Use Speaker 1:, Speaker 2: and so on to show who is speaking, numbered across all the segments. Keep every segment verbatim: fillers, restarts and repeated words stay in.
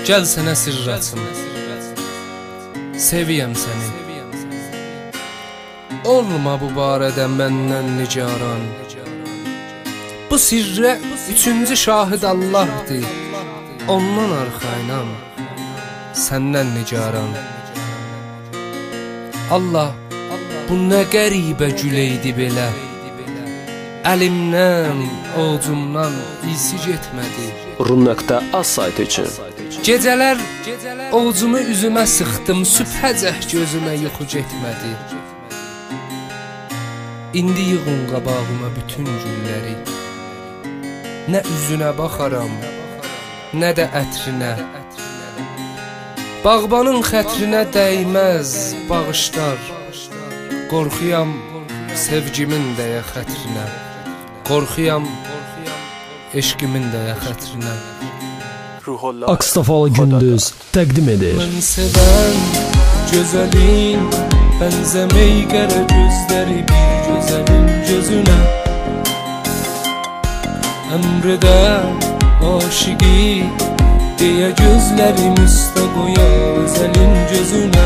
Speaker 1: Gəl sənə sirr açım, seviyəm səni. Olma bu barədə məndən nigaran. Bu sirrə üçüncü şahid Allahdır. Ondan arxayınam, səndən nigaran. Allah, bu nə qəribə güleydi belə. Əlimdən, ovcumdan isi getmədi.
Speaker 2: Rum.az saytı üçün
Speaker 1: Gecələr ovcumu üzümə sıxdım, sübhəcək gözümə yuxu getmədi. İndi yığın qabağıma bütün gülləri. Nə üzünə baxaram, nə də ətrinə. Bağbanın xətrinə dəyməz bağışlar. Qorxuyam sevgimin dəyə xətrinə. Qorxuyam eşqimin dəyə xətrinə.
Speaker 2: Akstafalı Gündüz təqdim edir.
Speaker 1: Mən sevən gözəlin, bənzəmək qərə gözləri bir gözəlin gözünə. Əmrədə aşiqi deyə gözlərim üstə qoya özəlin gözünə.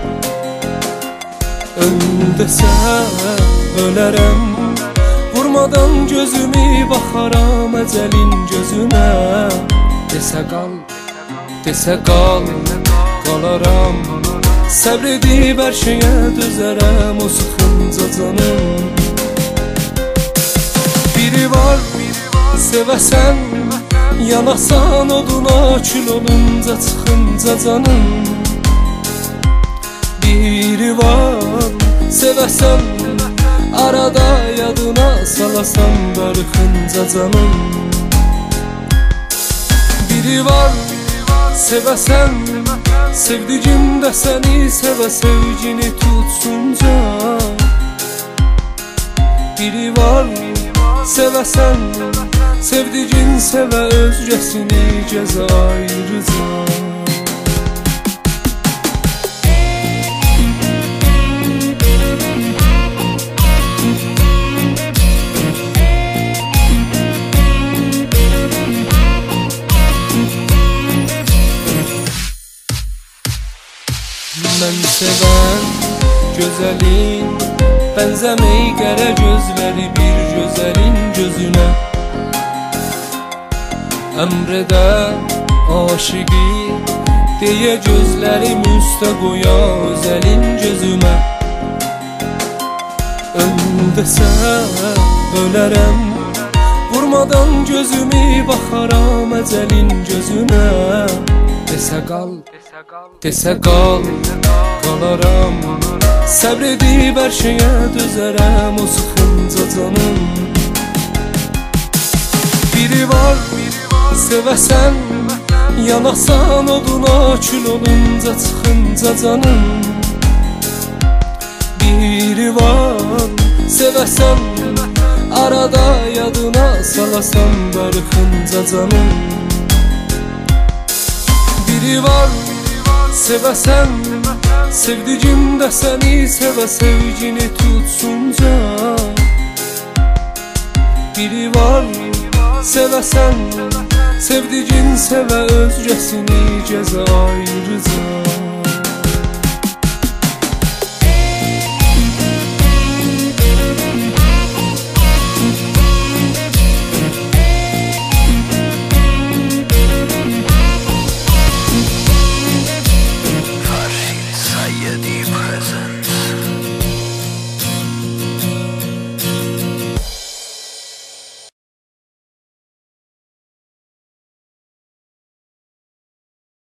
Speaker 1: Öl desə ölərəm, vurmadan gözümü baxaram əcəlin gözünə. Desə qal, desə qal, qalaram. Səbr edib hər şeyə dözərəm o sıxınca canım. Biri var, sevəsən, yanasan oduna, kül olunca çıxınca canım. Biri var, sevəsən, arada yadına salasan darıxınca canım. Biri var, sevəsən, sevdigim də səni sevə sevgini tutsunca. Biri var, sevəsən, sevdigin sevə özgəsini cəza ayırıca. Mən sevən gözəlin, bənzəmək qərə gözləri bir gözəlin gözünə. Əmrədə aşiqi deyə gözlərim üstə qoya özəlin gözümə. Öl desə ölərəm, vurmadan gözümü baxaram əcəlin gözünə. Desə qal, desə qal, qalaram. Səbr edib hər şeyə dözərəm o sıxınca canım. Biri var, sevəsən, yanasan oduna, kül olunca çıxınca canım. Biri var, sevəsən, arada yadına salasan darıxınca canım. Biri var, sevəsən, sevdigim də səni sevə sevgini tutsunca. Biri var, sevəsən, sevdigin sevə özgəsini cəza ayırıca.